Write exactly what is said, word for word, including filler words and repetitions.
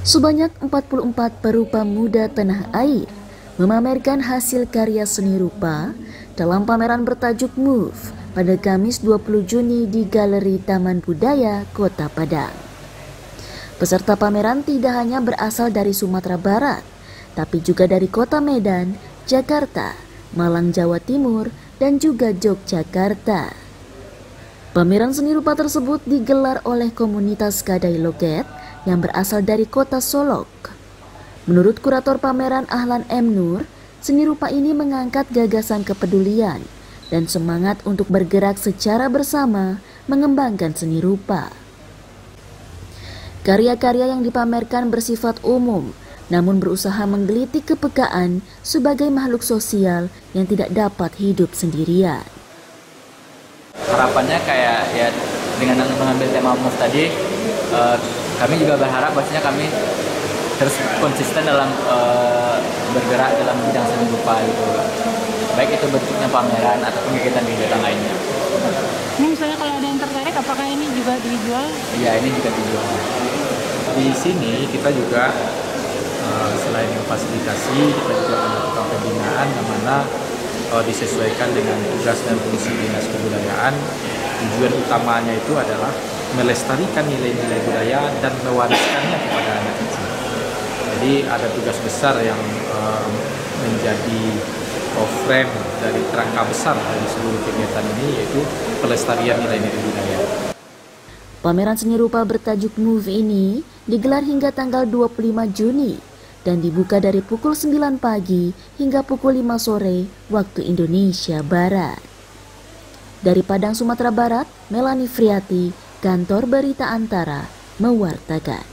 Sebanyak empat puluh empat perupa muda tanah air memamerkan hasil karya seni rupa dalam pameran bertajuk Move pada Kamis dua puluh Juni di Galeri Taman Budaya Kota Padang. Peserta pameran tidak hanya berasal dari Sumatera Barat, tapi juga dari Kota Medan, Jakarta, Malang, Jawa Timur, dan juga Yogyakarta. Pameran seni rupa tersebut digelar oleh komunitas Kadai Loket yang berasal dari kota Solok. Menurut kurator pameran Ahlan M. Nur, seni rupa ini mengangkat gagasan kepedulian dan semangat untuk bergerak secara bersama mengembangkan seni rupa. Karya-karya yang dipamerkan bersifat umum, namun berusaha menggelitik kepekaan sebagai makhluk sosial yang tidak dapat hidup sendirian. Harapannya kayak ya dengan mengambil tema Move tadi, uh, kami juga berharap bahwasanya kami terus konsisten dalam uh, bergerak dalam bidang seni rupa gitu, baik itu bentuknya pameran ataupun kegiatan-kegiatan lainnya. Ini misalnya kalau ada yang tertarik, apakah ini juga dijual? Iya, ini juga dijual. Di sini kita juga uh, selain memfasilitasi, kita juga melakukan pembinaan yang mana uh, disesuaikan dengan tugas dan fungsi dinas kebudayaan. Tujuan utamanya itu adalah melestarikan nilai-nilai budaya dan mewariskannya kepada anak kecil. Jadi ada tugas besar yang uh, menjadi uh, frame dari kerangka besar dari seluruh kegiatan ini, yaitu pelestarian nilai-nilai budaya. Pameran seni rupa bertajuk Move ini digelar hingga tanggal dua puluh lima Juni dan dibuka dari pukul sembilan pagi hingga pukul lima sore waktu Indonesia Barat. Dari Padang, Sumatera Barat, Melanie Friati, Kantor Berita Antara, mewartakan.